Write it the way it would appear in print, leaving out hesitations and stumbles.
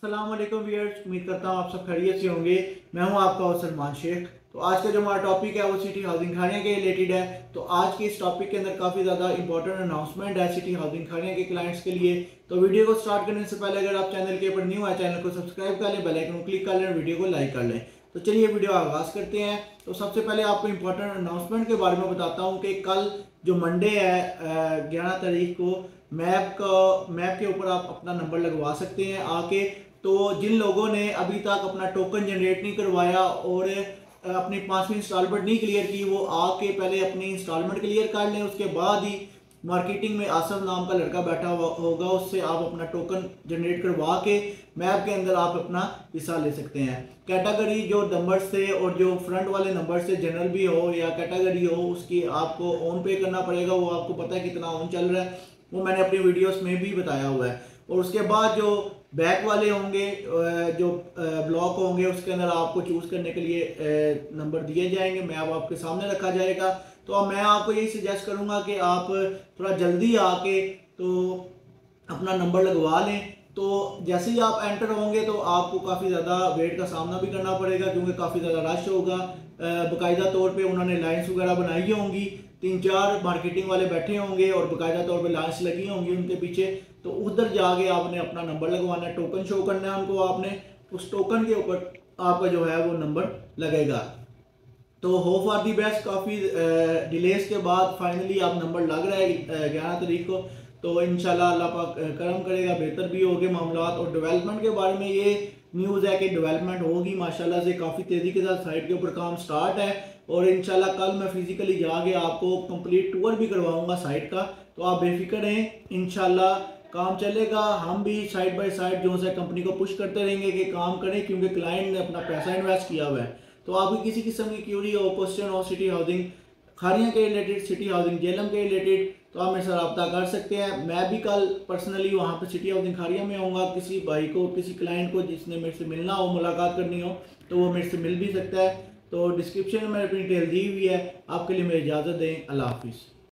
अस्सलाम वालेकुम व्यूअर्स, उम्मीद करता हूँ आप सब खैरियत से होंगे। मैं हूँ आपका होस्ट सलमान शेख। तो आज का जो हमारा टॉपिक है वो सिटी हाउसिंग खारियाँ के रिलेटेड है। तो आज के इस टॉपिक के अंदर काफ़ी ज़्यादा इंपॉर्टेंट अनाउंसमेंट है सिटी हाउसिंग खारियाँ के क्लाइंट्स के लिए। तो वीडियो को स्टार्ट करने से पहले अगर आप चैनल के ऊपर न्यू है, चैनल को सब्सक्राइब कर लें, बेल आइकन को क्लिक कर लें, वीडियो को लाइक कर लें। तो चलिए वीडियो आगाज़ करते हैं। तो सबसे पहले आपको इंपॉर्टेंट अनाउंसमेंट के बारे में बताता हूँ कि कल जो मंडे है 11 तारीख को मैप के ऊपर आप अपना नंबर लगवा सकते हैं आके। तो जिन लोगों ने अभी तक अपना टोकन जनरेट नहीं करवाया और अपनी 5वीं इंस्टॉलमेंट नहीं क्लियर की, वो आके पहले अपनी इंस्टॉलमेंट क्लियर कर लें। उसके बाद ही मार्केटिंग में आसफ नाम का लड़का बैठा होगा, उससे आप अपना टोकन जनरेट करवा के मैप के अंदर आप अपना हिस्सा ले सकते हैं। कैटेगरी जो नंबर्स थे और जो फ्रंट वाले नंबर से जनरल भी हो या कैटेगरी हो, उसकी आपको ऑन पे करना पड़ेगा। वो आपको पता है कितना ऑन चल रहा है, वो मैंने अपनी वीडियोस में भी बताया हुआ है। और उसके बाद जो बैक वाले होंगे, जो ब्लॉक होंगे, उसके अंदर आपको चूज़ करने के लिए नंबर दिए जाएंगे, मैप आपके सामने रखा जाएगा। तो अब मैं आपको यही सजेस्ट करूंगा कि आप थोड़ा जल्दी आके तो अपना नंबर लगवा लें। तो जैसे ही आप एंटर होंगे तो आपको काफ़ी ज़्यादा वेट का सामना भी करना पड़ेगा, क्योंकि काफ़ी ज़्यादा रश होगा। बाकायदा तौर पे उन्होंने लाइन्स वगैरह बनाई होंगी, 3-4 मार्केटिंग वाले बैठे होंगे और बाकायदा तौर पे लाइन्स लगी होंगी उनके पीछे। तो उधर जाके आपने अपना नंबर लगवाना है, टोकन शो करना है उनको। आपने उस टोकन के ऊपर आपका जो है वो नंबर लगेगा। तो होप फॉर दी बेस्ट, काफ़ी डिलेस के बाद फाइनली आप नंबर लग रहा है 11 तारीख को। तो इंशाल्लाह अल्लाह पाक करम करेगा, बेहतर भी होंगे मामलात। और डेवलपमेंट के बारे में ये न्यूज़ है कि डेवलपमेंट होगी माशाल्लाह से, काफ़ी तेज़ी के साथ साइट के ऊपर काम स्टार्ट है। और इंशाल्लाह कल मैं फिजिकली जाके आपको कंप्लीट टूर भी करवाऊंगा साइट का। तो आप बेफिक्र रहें, इंशाल्लाह काम चलेगा। हम भी साइड बाय साइड जो है कंपनी को पुश करते रहेंगे कि काम करें, क्योंकि क्लाइंट ने अपना पैसा इन्वेस्ट किया हुआ है। तो आपकी किसी किस्म की क्यूरी हो, क्वेश्चन हो सिटी हाउसिंग खारियाँ के रिलेटेड, सिटी हाउसिंग जेलम के रिलेटेड, तो आप मेरे से रब्ता कर सकते हैं। मैं भी कल पर्सनली वहाँ पे सिटी हाउसिंग खारियाँ में आऊँगा। किसी भाई को, किसी क्लाइंट को जिसने मेरे से मिलना हो, मुलाकात करनी हो, तो वो मेरे से मिल भी सकता है। तो डिस्क्रिप्शन में मैंने अपनी डिटेल दी हुई है। आपके लिए मेरी इजाज़त दें। अल्लाह हाफिज़।